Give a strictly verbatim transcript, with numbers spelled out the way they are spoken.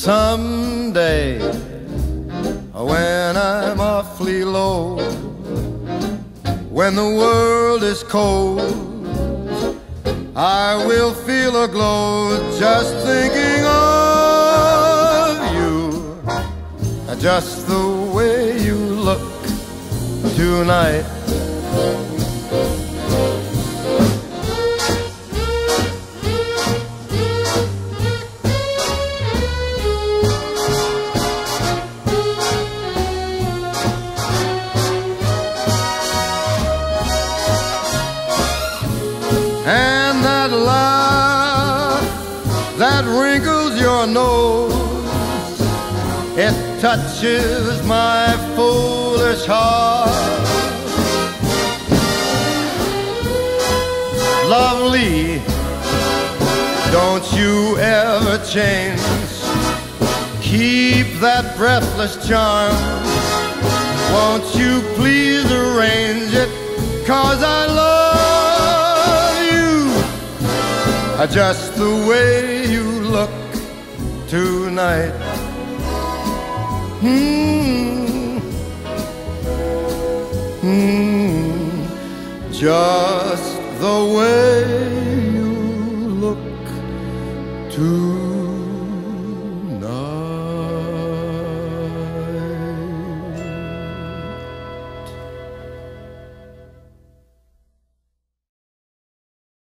Someday, when I'm awfully low, when the world is cold, I will feel a glow just thinking of you, just the way you look tonight. And that laugh that wrinkles your nose, it touches my foolish heart. Lovely, don't you ever change. Keep that breathless charm. Won't you please arrange it? 'Cause I love just the way you look tonight. Hmm, hmm, just the way